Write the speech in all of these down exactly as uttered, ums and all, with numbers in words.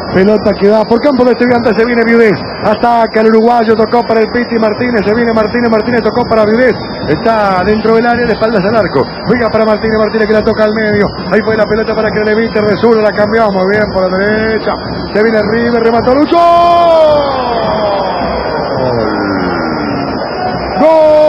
Pelota que va por campo de Estudiantes, se viene Viudés. Ataca el uruguayo, tocó para el Piti Martínez, se viene Martínez, Martínez tocó para Viudés. Está dentro del área, de espaldas al arco. Juega para Martínez, Martínez que la toca al medio. Ahí fue la pelota para que le evite, resuelve, la cambiamos muy bien por la derecha. Se viene River, remató Lucho. ¡Gol!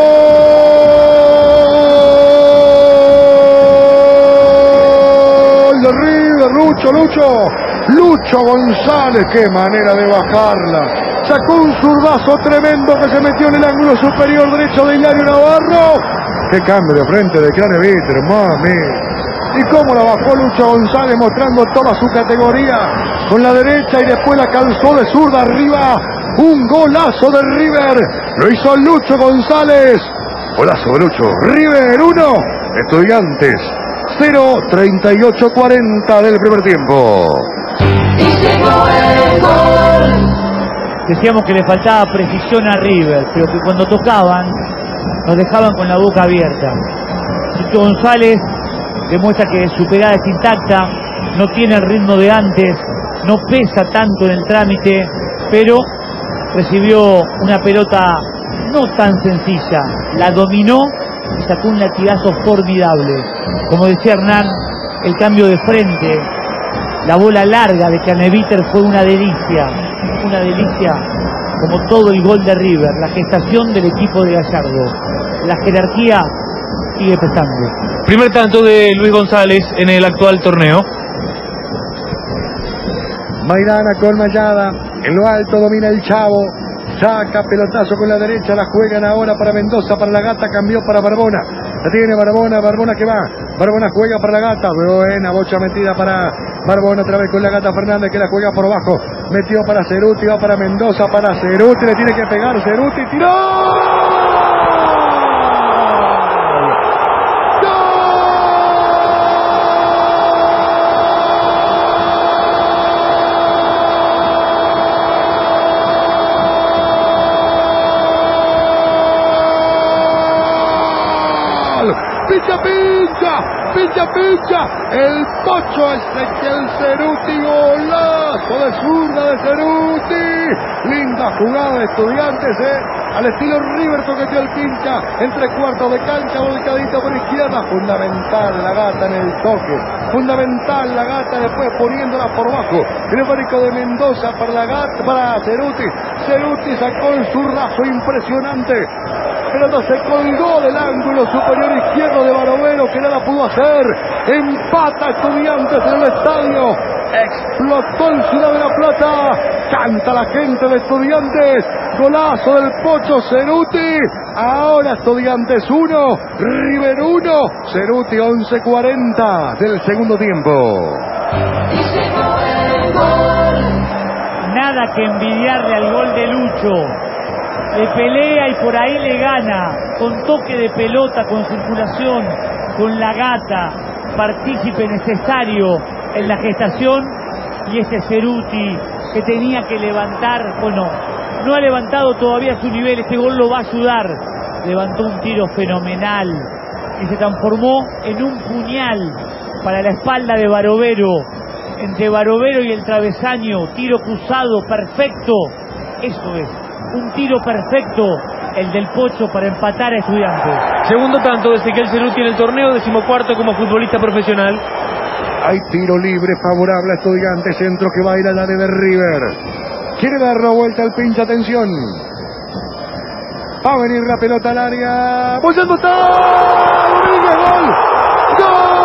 ¡Gol de River! Lucho, Lucho. Lucho González, qué manera de bajarla. Sacó un zurdazo tremendo que se metió en el ángulo superior derecho de Hilario Navarro. Qué cambio de frente de Craneviter, mami. Y cómo la bajó Lucho González, mostrando toda su categoría con la derecha y después la calzó de zurda arriba. Un golazo de River. Lo hizo Lucho González. Golazo de Lucho. River uno, Estudiantes cero. treinta y ocho cuarenta del primer tiempo. Y llegó el gol. Decíamos que le faltaba precisión a River, pero que cuando tocaban nos dejaban con la boca abierta. Lucho González demuestra que su pegada es intacta, no tiene el ritmo de antes, no pesa tanto en el trámite, pero recibió una pelota no tan sencilla, la dominó y sacó un latigazo formidable. Como decía Hernán, el cambio de frente, la bola larga de Craneviter fue una delicia, una delicia, como todo el gol de River, la gestación del equipo de Gallardo. La jerarquía sigue pesando. Primer tanto de Luis González en el actual torneo. Maidana con Mayada, en lo alto domina el Chavo. Saca pelotazo con la derecha, la juegan ahora para Mendoza, para la Gata, cambió para Barbona. La tiene Barbona, Barbona que va. Barbona juega para la Gata, buena bocha metida para Barbona, otra vez con la Gata Fernández que la juega por abajo. Metió para Ceruti, va para Mendoza, para Ceruti, le tiene que pegar Ceruti, tiró. Pincha, pincha, pincha, pincha, el Pocho Ezequiel Ceruti, golazo de zurda de Ceruti, linda jugada de Estudiantes, eh, al estilo River toqueteó el pincha, entre cuartos de cancha, volcadito por izquierda, fundamental la Gata en el toque, fundamental la Gata después poniéndola por bajo, el de Mendoza para la Gata, para Ceruti, Ceruti sacó el zurdazo impresionante. Pelota se colgó del ángulo superior izquierdo de Barovero, que nada pudo hacer. Empata Estudiantes en el estadio. Explotó en Ciudad de la Plata. Canta la gente de Estudiantes. Golazo del Pocho Ceruti. Ahora Estudiantes uno, River uno. Ceruti once cuarenta del segundo tiempo. Y llegó el gol. Nada que envidiarle al gol de Lucho. Le pelea y por ahí le gana, con toque de pelota, con circulación, con la Gata, partícipe necesario en la gestación, y ese Ceruti que tenía que levantar, bueno, no ha levantado todavía su nivel, este gol lo va a ayudar, levantó un tiro fenomenal y se transformó en un puñal para la espalda de Barovero, entre Barovero y el travesaño, tiro cruzado perfecto, eso es. Un tiro perfecto, el del Pocho para empatar a Estudiantes. Segundo tanto de Ezequiel Ceruti en el torneo, decimocuarto como futbolista profesional. Hay tiro libre favorable a Estudiantes, centro que va a ir a la de River. Quiere dar la vuelta al pinche, atención. Va a venir la pelota al área. ¡Bollando está! ¡Domínguez, gol! ¡Gol!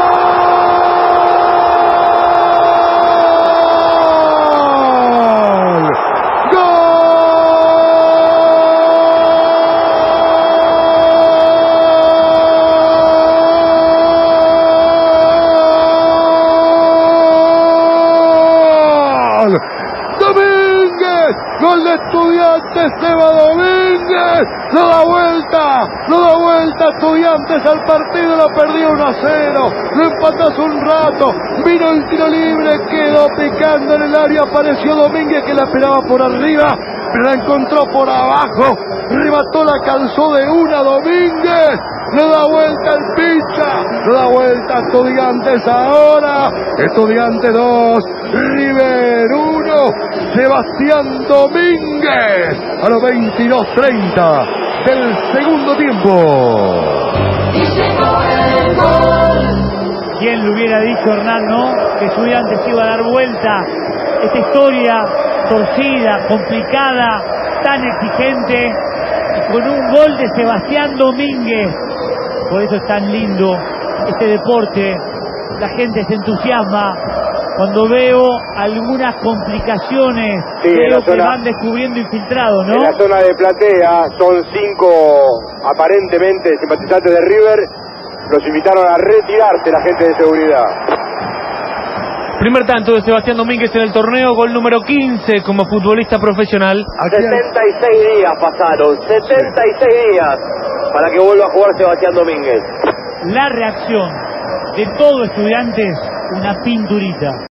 Gol de Estudiantes, Seba Domínguez, lo da vuelta, lo da vuelta Estudiantes al partido, lo perdió uno a cero, lo empató hace un rato, vino el tiro libre, quedó picando en el área, apareció Domínguez que la esperaba por arriba, pero la encontró por abajo, remató, la calzó de una Domínguez, le da vuelta el pincha, le da vuelta Estudiantes ahora, Estudiantes dos, River uno. arquero Sebastián Domínguez a los veintidós treinta del segundo tiempo. Y llegó el gol. ¿Quién lo hubiera dicho, Hernán, no? Que Estudiantes iba a dar vuelta esta historia torcida, complicada, tan exigente, y con un gol de Sebastián Domínguez. Por eso es tan lindo este deporte. La gente se entusiasma. Cuando veo algunas complicaciones, sí, veo que zona, van descubriendo infiltrados, ¿no? En la zona de platea son cinco aparentemente simpatizantes de River. Los invitaron a retirarse la gente de seguridad. Primer tanto de Sebastián Domínguez en el torneo, gol número quince como futbolista profesional. setenta y seis días pasaron, setenta y seis días para que vuelva a jugar Sebastián Domínguez. La reacción de todo Estudiantes, una pinturita.